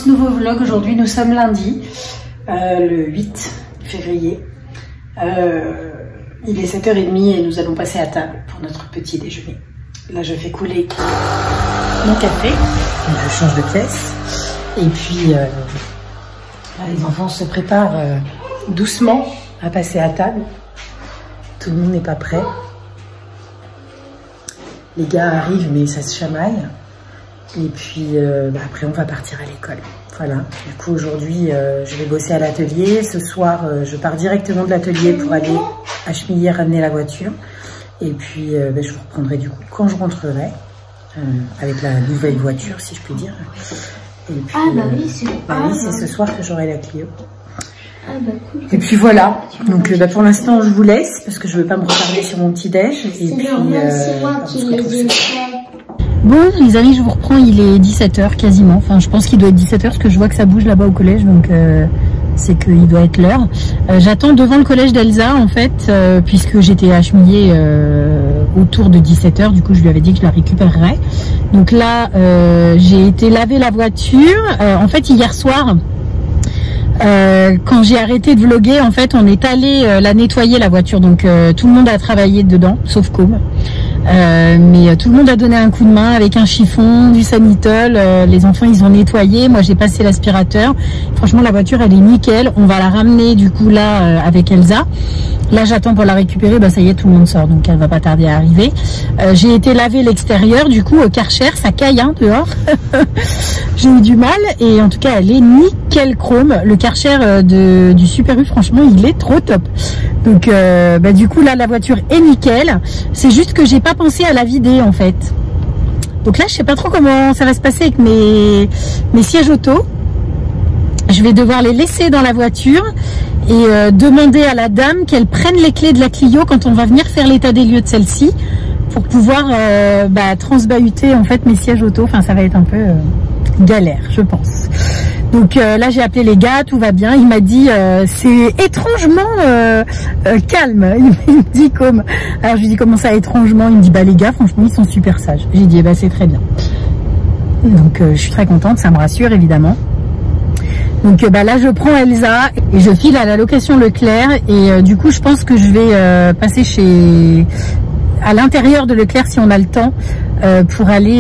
ce nouveau vlog. Aujourd'hui nous sommes lundi, le 8 février. Il est 7h30 et nous allons passer à table pour notre petit déjeuner. Là je fais couler mon café, donc je change de pièce. Et puis là, les enfants se préparent doucement à passer à table. Tout le monde n'est pas prêt. Les gars arrivent mais ça se chamaille. Et puis après on va partir à l'école. Voilà, du coup aujourd'hui je vais bosser à l'atelier. Ce soir je pars directement de l'atelier pour aller à Chemillé ramener la voiture. Et puis je vous reprendrai du coup quand je rentrerai avec la nouvelle voiture si je puis dire. Et puis oui, c'est ce soir que j'aurai la Clio. Cool. Et puis voilà, donc pour l'instant je vous laisse parce que je ne veux pas me retarder sur mon petit déj. Et puis bon les amis, je vous reprends, il est 17h quasiment, enfin je pense qu'il doit être 17h parce que je vois que ça bouge là-bas au collège, donc c'est qu'il doit être l'heure. J'attends devant le collège d'Elsa en fait, puisque j'étais à Chemillé autour de 17h, du coup je lui avais dit que je la récupérerais. Donc là j'ai été laver la voiture, en fait hier soir. Quand j'ai arrêté de vlogger, en fait, on est allé la nettoyer la voiture, donc tout le monde a travaillé dedans, sauf Com. Mais tout le monde a donné un coup de main avec un chiffon, du Sanitol. Les enfants, ils ont nettoyé. Moi, j'ai passé l'aspirateur. Franchement, la voiture, elle est nickel. On va la ramener du coup là avec Elsa. Là, j'attends pour la récupérer. Bah, ça y est, tout le monde sort, donc elle va pas tarder à arriver. J'ai été laver l'extérieur, du coup, au Karcher, ça caille hein, dehors. J'ai eu du mal et en tout cas, elle est nickel chrome. Le Karcher du Super U, franchement, il est trop top. Donc, du coup, là, la voiture est nickel. C'est juste que j'ai pas pensé à la vider en fait. Donc là, je sais pas trop comment ça va se passer avec mes sièges auto. Je vais devoir les laisser dans la voiture et demander à la dame qu'elle prenne les clés de la Clio quand on va venir faire l'état des lieux de celle-ci pour pouvoir transbahuter en fait mes sièges auto. Enfin, ça va être un peu galère, je pense. Donc là, j'ai appelé les gars, tout va bien. Il m'a dit c'est étrangement calme. Il me dit comme. Alors je lui dis comment ça étrangement. Il me dit bah les gars, franchement, ils sont super sages. J'ai dit c'est très bien. Donc je suis très contente, ça me rassure évidemment. Donc là je prends Elsa et je file à la location Leclerc et du coup je pense que je vais passer à l'intérieur de Leclerc si on a le temps pour aller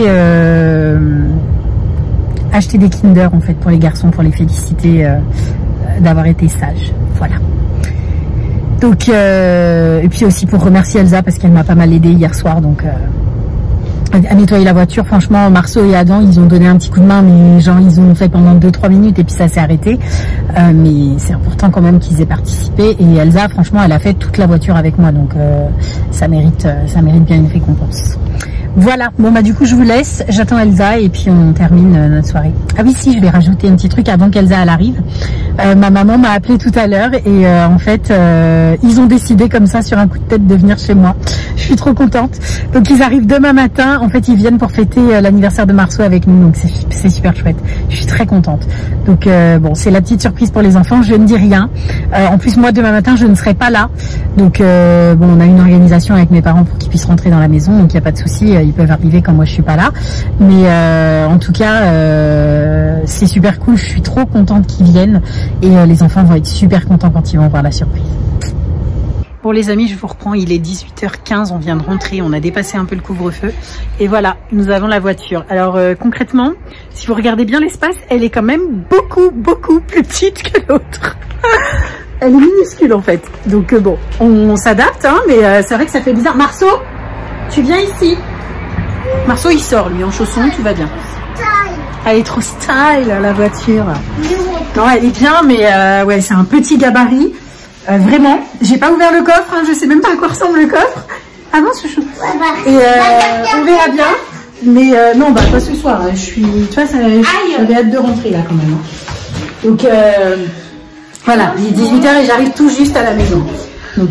acheter des Kinder en fait pour les garçons, pour les féliciter d'avoir été sages. Voilà. Donc et puis aussi pour remercier Elsa parce qu'elle m'a pas mal aidé hier soir, donc à nettoyer la voiture. Franchement, Marceau et Adam, ils ont donné un petit coup de main, mais genre ils ont fait pendant 2-3 minutes et puis ça s'est arrêté. Mais c'est important quand même qu'ils aient participé. Et Elsa, franchement, elle a fait toute la voiture avec moi, donc ça mérite bien une récompense. Voilà, bon du coup je vous laisse, j'attends Elsa et puis on termine notre soirée. Ah oui si, je vais rajouter un petit truc avant qu'Elsa elle arrive. Ma maman m'a appelé tout à l'heure et en fait ils ont décidé comme ça sur un coup de tête de venir chez moi. Je suis trop contente. Donc ils arrivent demain matin, en fait ils viennent pour fêter l'anniversaire de Marceau avec nous, donc c'est super chouette. Je suis très contente. Donc bon, c'est la petite surprise pour les enfants, je ne dis rien. En plus moi demain matin je ne serai pas là. Donc bon, on a une organisation avec mes parents pour qu'ils puissent rentrer dans la maison, donc il n'y a pas de souci. Ils peuvent arriver quand moi je suis pas là, mais en tout cas c'est super cool, je suis trop contente qu'ils viennent et les enfants vont être super contents quand ils vont voir la surprise. Bon les amis, je vous reprends, il est 18h15, on vient de rentrer, on a dépassé un peu le couvre-feu et voilà, nous avons la voiture. Alors concrètement, si vous regardez bien l'espace, elle est quand même beaucoup plus petite que l'autre. Elle est minuscule en fait, donc bon, on s'adapte hein, mais c'est vrai que ça fait bizarre. Marceau, tu viens ici. Marceau il sort lui en chaussons, tout va bien. Elle est trop style la voiture. Non elle est bien mais ouais c'est un petit gabarit. Vraiment, j'ai pas ouvert le coffre, hein, je sais même pas à quoi ressemble le coffre. Avance chouchou. Et on verra bien. Mais non pas ce soir, je suis. Tu vois, j'avais hâte de rentrer là quand même. Hein. Donc voilà, il est 18h et j'arrive tout juste à la maison. Donc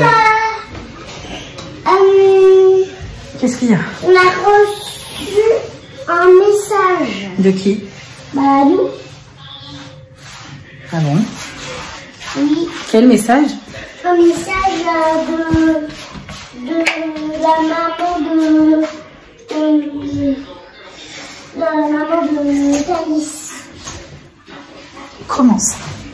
qu'est-ce qu'il y a? On a reçu un message. De qui? Nous. Ah bon? Oui. Quel message? Un message de la maman de Thalys. commence.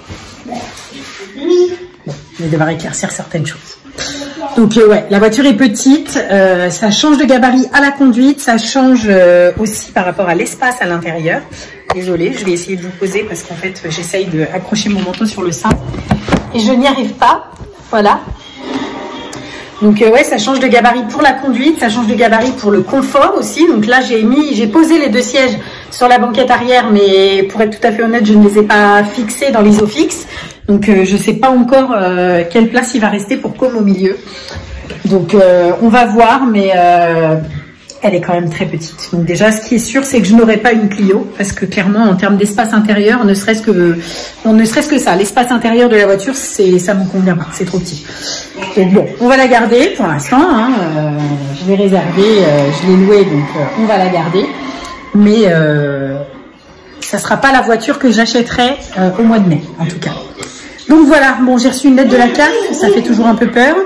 Oui. Bon, je vais devoir éclaircir certaines choses. Donc ouais, la voiture est petite, ça change de gabarit à la conduite, ça change aussi par rapport à l'espace à l'intérieur. Désolée, je vais essayer de vous poser parce qu'en fait j'essaye d'accrocher mon manteau sur le sein et je n'y arrive pas. Voilà. Donc ouais, ça change de gabarit pour la conduite, ça change de gabarit pour le confort aussi. Donc là j'ai posé les 2 sièges sur la banquette arrière, mais pour être tout à fait honnête, je ne les ai pas fixés dans l'isofix. Donc je sais pas encore quelle place il va rester pour Com au milieu. Donc on va voir, mais elle est quand même très petite. Donc déjà, ce qui est sûr, c'est que je n'aurai pas une Clio, parce que clairement, en termes d'espace intérieur, ne serait-ce que ça, l'espace intérieur de la voiture, ça me convient pas, c'est trop petit. Donc bon, on va la garder pour l'instant. Hein, je l'ai réservée, je l'ai louée, donc on va la garder. Mais ça sera pas la voiture que j'achèterai au mois de mai, en tout cas. Donc voilà, bon, j'ai reçu une lettre de la CAF, ça fait toujours un peu peur.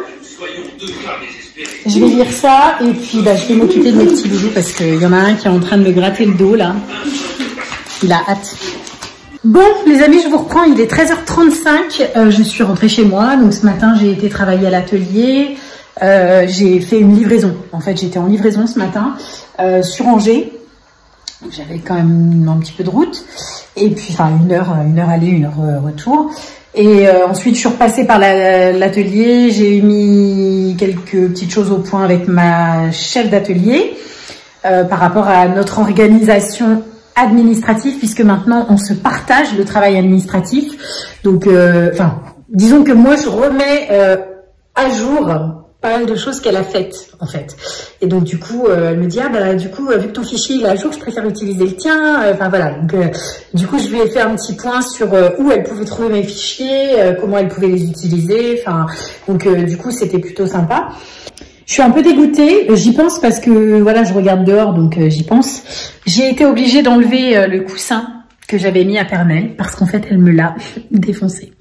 Je vais lire ça et puis bah, je vais m'occuper de mes petits loulous parce qu'il y en a un qui est en train de me gratter le dos là. Il a hâte. Bon les amis, je vous reprends, il est 13h35, je suis rentrée chez moi. Donc ce matin j'ai été travailler à l'atelier, j'ai fait une livraison. En fait j'étais en livraison ce matin sur Angers. J'avais quand même un petit peu de route. Et puis enfin une heure aller, 1 heure retour. Et ensuite, je suis repassée par l'atelier. J'ai mis quelques petites choses au point avec ma chef d'atelier par rapport à notre organisation administrative, puisque maintenant, on se partage le travail administratif. Donc, enfin, disons que moi, je remets à jour pas mal de choses qu'elle a faites, en fait. Et donc, du coup, elle me dit, ah, bah, du coup, vu que ton fichier il est à jour, je préfère utiliser le tien. Enfin, voilà. Donc, du coup, je lui ai fait un petit point sur où elle pouvait trouver mes fichiers, comment elle pouvait les utiliser. Enfin, donc, du coup, c'était plutôt sympa. Je suis un peu dégoûtée. J'y pense parce que, voilà, je regarde dehors, donc j'y pense. J'ai été obligée d'enlever le coussin que j'avais mis à Pernelle parce qu'en fait, elle me l'a défoncé.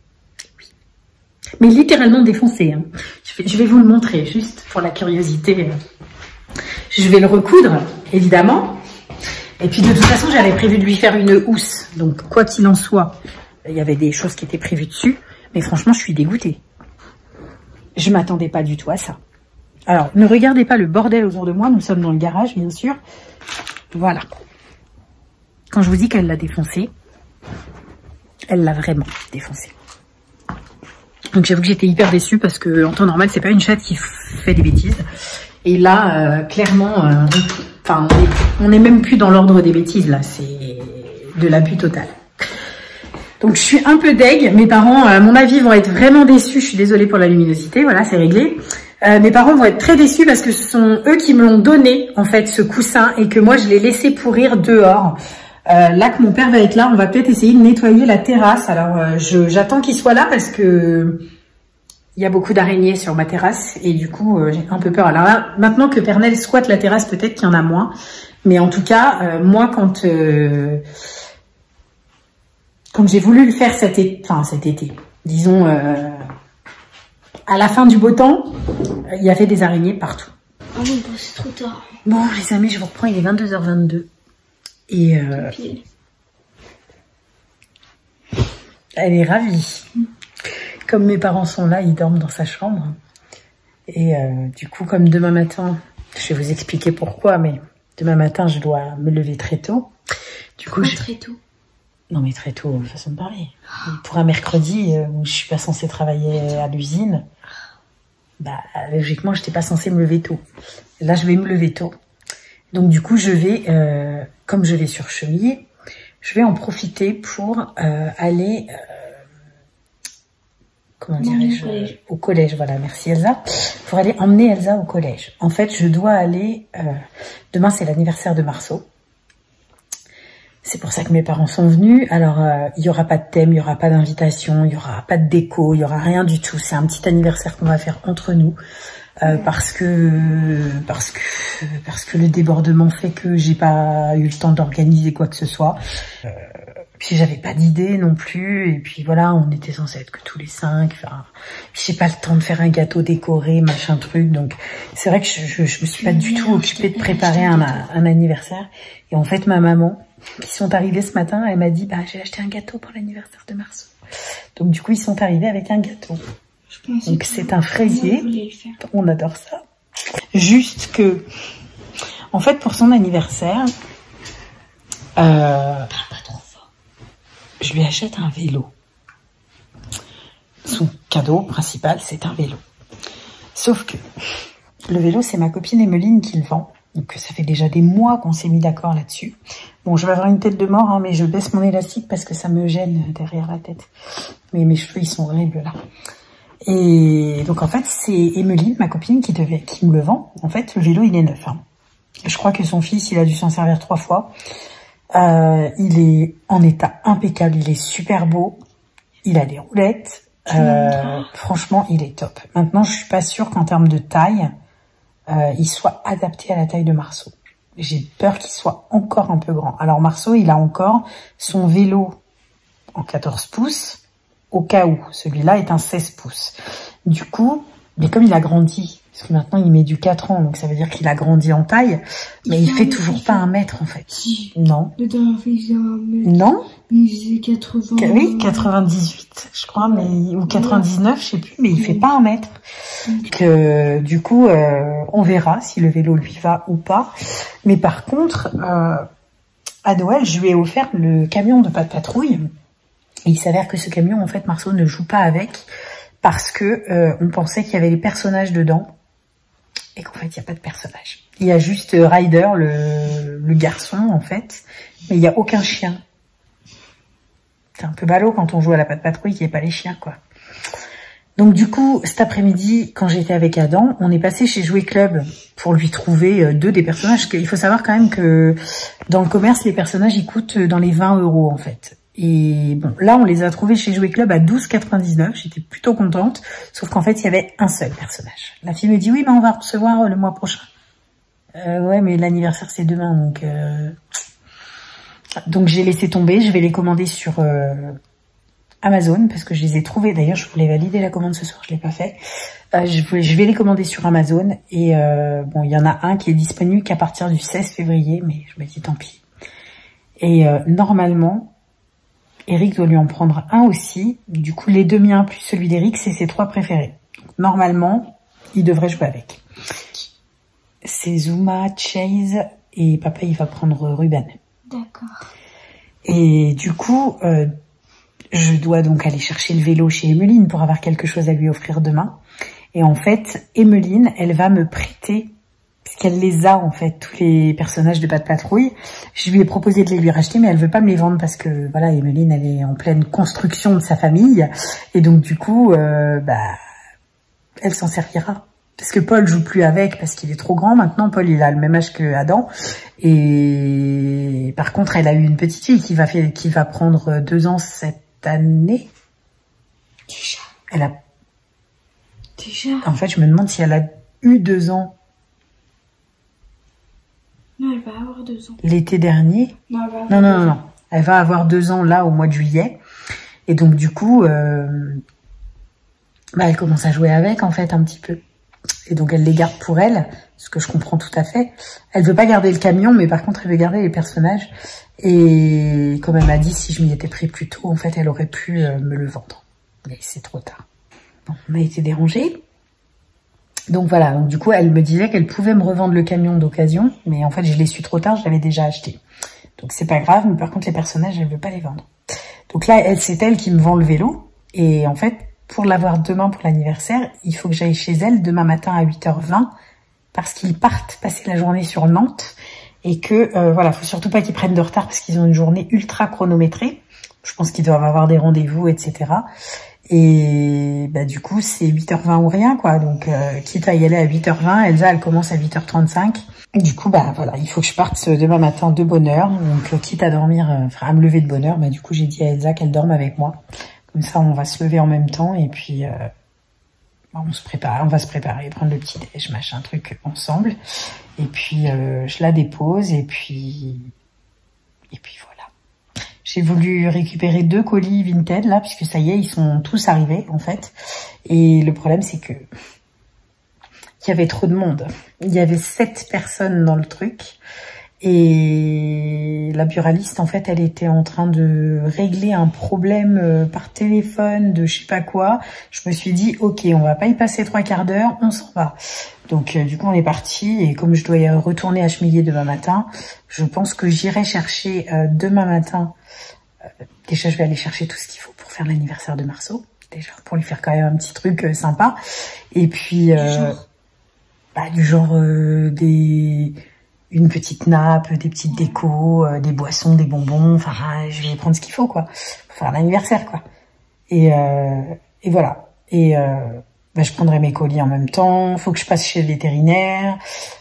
Mais littéralement défoncé. Hein. Je vais vous le montrer, juste pour la curiosité. Je vais le recoudre, évidemment. Et puis de toute façon, j'avais prévu de lui faire une housse. Donc, quoi qu'il en soit, il y avait des choses qui étaient prévues dessus. Mais franchement, je suis dégoûtée. Je ne m'attendais pas du tout à ça. Alors, ne regardez pas le bordel autour de moi. Nous sommes dans le garage, bien sûr. Voilà. Quand je vous dis qu'elle l'a défoncé, elle l'a vraiment défoncé. Donc j'avoue que j'étais hyper déçue parce que en temps normal c'est pas une chatte qui fait des bêtises et là clairement enfin on est même plus dans l'ordre des bêtises là, c'est de l'abus total. Donc je suis un peu deg, mes parents à mon avis vont être vraiment déçus, je suis désolée pour la luminosité, voilà c'est réglé. Mes parents vont être très déçus parce que ce sont eux qui me l'ont donné en fait ce coussin et que moi je l'ai laissé pourrir dehors. Là que mon père va être là, on va peut-être essayer de nettoyer la terrasse. Alors j'attends qu'il soit là parce que il y a beaucoup d'araignées sur ma terrasse et du coup j'ai un peu peur. Alors là, maintenant que Pernelle squatte la terrasse, peut-être qu'il y en a moins. Mais en tout cas, moi quand j'ai voulu le faire cet été, disons à la fin du beau temps, il y avait des araignées partout. Ah oui, bon, c'est trop tard. Bon les amis, je vous reprends, il est 22h22. Et elle est ravie. Comme mes parents sont là, ils dorment dans sa chambre. Et du coup, comme demain matin, je vais vous expliquer pourquoi, mais demain matin, je dois me lever très tôt. Du coup, très tôt. Non, mais très tôt, façon de parler. Pour un mercredi où je suis pas censée travailler à l'usine, bah logiquement, j'étais pas censée me lever tôt. Là, je vais me lever tôt. Donc du coup, je vais, comme je vais sur Chemillé, je vais en profiter pour aller, comment dirais-je, au collège. Voilà, merci Elsa. Pour aller emmener Elsa au collège. En fait, je dois aller, demain c'est l'anniversaire de Marceau. C'est pour ça que mes parents sont venus. Alors, il y aura pas de thème, il y aura pas d'invitation, il y aura pas de déco, il y aura rien du tout. C'est un petit anniversaire qu'on va faire entre nous. Parce que le débordement fait que j'ai pas eu le temps d'organiser quoi que ce soit. Puis j'avais pas d'idée non plus. Et puis voilà, on était censés être que tous les 5. Enfin, j'ai pas le temps de faire un gâteau décoré, machin truc. Donc c'est vrai que je me suis pas du tout occupée de préparer un anniversaire. Et en fait, ma maman, qui sont arrivés ce matin. Elle m'a dit, bah, j'ai acheté un gâteau pour l'anniversaire de Marceau. Donc du coup, ils sont arrivés avec un gâteau. Donc c'est un fraisier. On adore ça. Juste que, en fait, pour son anniversaire, Parle pas trop fort. je lui achète un vélo. Son cadeau principal, c'est un vélo. Sauf que le vélo, c'est ma copine Emeline qui le vend. Donc ça fait déjà des mois qu'on s'est mis d'accord là-dessus. Bon, je vais avoir une tête de mort, hein, mais je baisse mon élastique parce que ça me gêne derrière la tête. Mais mes cheveux, ils sont horribles là. Et donc en fait, c'est Emeline, ma copine, qui me le vend. En fait, le vélo, il est neuf. Hein. Je crois que son fils, il a dû s'en servir 3 fois. Il est en état impeccable, il est super beau. Il a des roulettes. Franchement, il est top. Maintenant, je suis pas sûre qu'en termes de taille, il soit adapté à la taille de Marceau. J'ai peur qu'il soit encore un peu grand. Alors Marceau, il a encore son vélo en 14 pouces, au cas où. Celui-là est un 16 pouces. Du coup, mais comme il a grandi, parce que maintenant il met du 4 ans, donc ça veut dire qu'il a grandi en taille, mais il fait toujours pas 1 mètre en fait. Si. Non. Le dernier fois, il faisait 1 mètre. Non. Il faisait 80. Oui, 98, je crois, mais ou 99, je sais plus, mais il fait pas 1 mètre. Donc, du coup, on verra si le vélo lui va ou pas. Mais par contre, à Noël, je lui ai offert le camion de Pas de Patrouille. Et il s'avère que ce camion, en fait, Marceau ne joue pas avec parce que on pensait qu'il y avait les personnages dedans et qu'en fait, il n'y a pas de personnages. Il y a juste Ryder, le garçon, en fait, mais il n'y a aucun chien. C'est un peu ballot quand on joue à la Pas de Patrouille qu'il n'y ait pas les chiens, quoi. Donc du coup, cet après-midi, quand j'étais avec Adam, on est passé chez Jouet Club pour lui trouver 2 des personnages. Il faut savoir quand même que dans le commerce, les personnages, ils coûtent dans les 20 € en fait. Et bon, là, on les a trouvés chez Jouet Club à 12,99. J'étais plutôt contente, sauf qu'en fait, il y avait un seul personnage. La fille me dit, oui, mais on va recevoir le mois prochain. Ouais, mais l'anniversaire, c'est demain, donc j'ai laissé tomber. Je vais les commander sur Amazon parce que je les ai trouvés. D'ailleurs, je voulais valider la commande ce soir, je l'ai pas fait. Je vais les commander sur Amazon et bon, il y en a un qui est disponible qu'à partir du 16 février, mais je me dis tant pis. Et normalement, Eric doit lui en prendre un aussi. Du coup, les 2 miens plus celui d'Eric, c'est ses 3 préférés. Donc, normalement, il devrait jouer avec. C'est Zuma, Chase et papa, il va prendre Ruben. D'accord. Et du coup, je dois donc aller chercher le vélo chez Emeline pour avoir quelque chose à lui offrir demain. Et en fait, Emeline, elle va me prêter, puisqu'elle les a en fait, tous les personnages de Pas de Patrouille. Je lui ai proposé de les lui racheter, mais elle veut pas me les vendre parce que voilà, Emeline, elle est en pleine construction de sa famille. Et donc du coup, bah, elle s'en servira. Parce que Paul joue plus avec parce qu'il est trop grand. Maintenant, Paul, il a le même âge que Adam. Et par contre, elle a eu une petite fille qui va prendre 2 ans cette année. Déjà. Elle a... Déjà. En fait, je me demande si elle a eu 2 ans. Non, elle va avoir 2 ans. L'été dernier. Non, elle va avoir Non. Elle va avoir 2 ans là au mois de juillet. Et donc, du coup, bah, elle commence à jouer avec, en fait, un petit peu. Et donc, elle les garde pour elle, ce que je comprends tout à fait. Elle veut pas garder le camion, mais par contre, elle veut garder les personnages. Et comme elle m'a dit, si je m'y étais pris plus tôt, en fait, elle aurait pu me le vendre. Mais c'est trop tard. Bon, on a été dérangés. Donc voilà, donc du coup, elle me disait qu'elle pouvait me revendre le camion d'occasion. Mais en fait, je l'ai su trop tard, je l'avais déjà acheté. Donc c'est pas grave, mais par contre, les personnages, elle veut pas les vendre. Donc là, c'est elle qui me vend le vélo. Et en fait, pour l'avoir demain pour l'anniversaire, il faut que j'aille chez elle demain matin à 8h20 parce qu'ils partent passer la journée sur Nantes et que, voilà, faut surtout pas qu'ils prennent de retard parce qu'ils ont une journée ultra chronométrée. Je pense qu'ils doivent avoir des rendez-vous, etc. Et bah du coup, c'est 8h20 ou rien, quoi. Donc, quitte à y aller à 8h20, Elsa, elle commence à 8h35. Du coup, bah voilà, il faut que je parte demain matin de bonne heure. Donc, quitte à dormir, enfin, à me lever de bonne heure, bah du coup, j'ai dit à Elsa qu'elle dorme avec moi. Comme ça, on va se lever en même temps et puis on va se préparer, prendre le petit déj, machin, truc ensemble. Et puis je la dépose et puis voilà. J'ai voulu récupérer 2 colis Vinted là, puisque ça y est, ils sont tous arrivés en fait. Et le problème, c'est que il y avait trop de monde. Il y avait 7 personnes dans le truc. Et la buraliste, en fait, elle était en train de régler un problème par téléphone de je sais pas quoi. Je me suis dit, ok, on va pas y passer 3/4 d'heure, on s'en va. Donc, du coup, on est parti. Et comme je dois y retourner à Schmillier demain matin, je pense que j'irai chercher demain matin. Déjà, je vais aller chercher tout ce qu'il faut pour faire l'anniversaire de Marceau. Déjà, pour lui faire quand même un petit truc sympa. Et puis, du genre une petite nappe, des petites décos, des boissons, des bonbons. Enfin, je vais prendre ce qu'il faut, quoi, pour faire l'anniversaire, quoi. Et voilà. Et je prendrai mes colis en même temps. Faut que je passe chez le vétérinaire.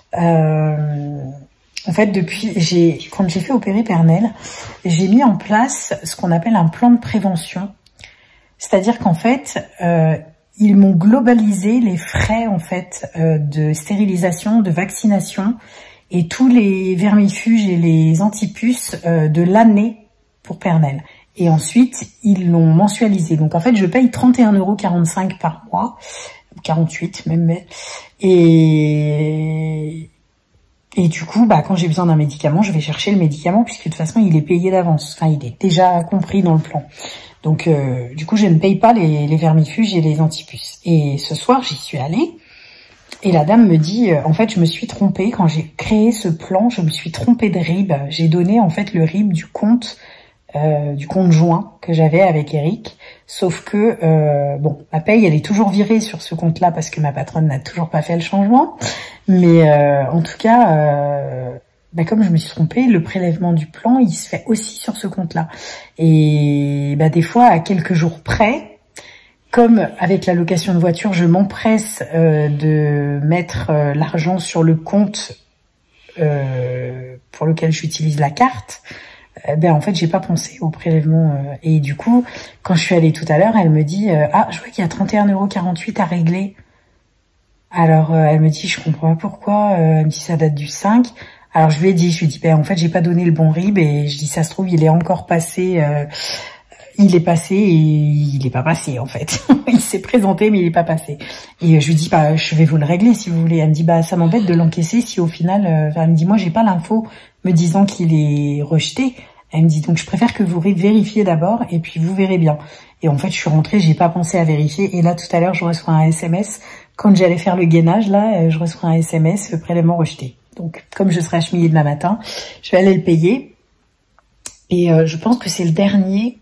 En fait, quand j'ai fait opérer Pernelle, j'ai mis en place ce qu'on appelle un plan de prévention. C'est-à-dire qu'en fait, ils m'ont globalisé les frais en fait de stérilisation, de vaccination et tous les vermifuges et les antipuces de l'année pour Pernelle. Et ensuite, ils l'ont mensualisé. Donc en fait, je paye 31,45 € par mois, 48 même. Et du coup, quand j'ai besoin d'un médicament, je vais chercher le médicament puisque de toute façon, il est payé d'avance. Enfin, il est déjà compris dans le plan. Donc, du coup, je ne paye pas les vermifuges et les antipuces. Et ce soir, j'y suis allée. Et la dame me dit, en fait, je me suis trompée. Quand j'ai créé ce plan, je me suis trompée de RIB. J'ai donné, en fait, le RIB du compte joint que j'avais avec Eric. Sauf que, ma paye, elle est toujours virée sur ce compte-là parce que ma patronne n'a toujours pas fait le changement. Mais en tout cas, comme je me suis trompée, le prélèvement du plan, il se fait aussi sur ce compte-là. Et des fois, à quelques jours près, comme avec la location de voiture, je m'empresse de mettre l'argent sur le compte pour lequel j'utilise la carte, en fait, j'ai pas pensé au prélèvement. Et du coup, quand je suis allée tout à l'heure, elle me dit je vois qu'il y a 31,48 € à régler. Alors, elle me dit, je comprends pas pourquoi. Elle me dit, ça date du 5. Alors, je lui ai dit, en fait, j'ai pas donné le bon RIB. Et je dis, ça se trouve, il est encore passé. Il est passé et il est pas passé, en fait. Il s'est présenté, mais il est pas passé. Et je lui dis, je vais vous le régler, si vous voulez. Elle me dit, ça m'embête de l'encaisser si au final... elle me dit, moi, j'ai pas l'info me disant qu'il est rejeté. Elle me dit, donc, je préfère que vous vérifiez d'abord et puis vous verrez bien. Et en fait, je suis rentrée, j'ai pas pensé à vérifier. Et là, tout à l'heure, je reçois un SMS. Quand j'allais faire le gainage, là, je reçois un SMS, prélèvement rejeté. Donc, comme je serai à Schmillier demain matin, je vais aller le payer. Et je pense que c'est le dernier,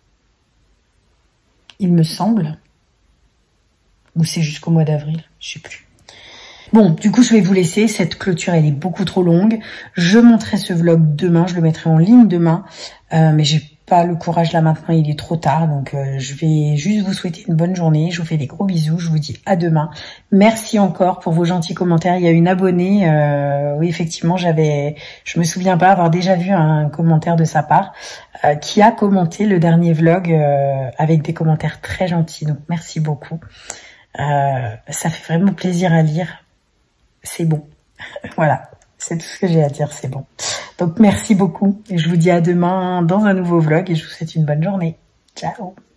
il me semble. Ou c'est jusqu'au mois d'avril, je sais plus. Bon, du coup, je vais vous laisser. Cette clôture, elle est beaucoup trop longue. Je monterai ce vlog demain, je le mettrai en ligne demain. Mais j'ai pas le courage là maintenant, il est trop tard. Donc, je vais juste vous souhaiter une bonne journée. Je vous fais des gros bisous. Je vous dis à demain. Merci encore pour vos gentils commentaires. Il y a une abonnée. Oui, effectivement, je me souviens pas avoir déjà vu un commentaire de sa part qui a commenté le dernier vlog avec des commentaires très gentils. Donc, merci beaucoup. Ça fait vraiment plaisir à lire. C'est bon. Voilà. C'est tout ce que j'ai à dire, c'est bon. Donc, merci beaucoup. Et je vous dis à demain dans un nouveau vlog et je vous souhaite une bonne journée. Ciao.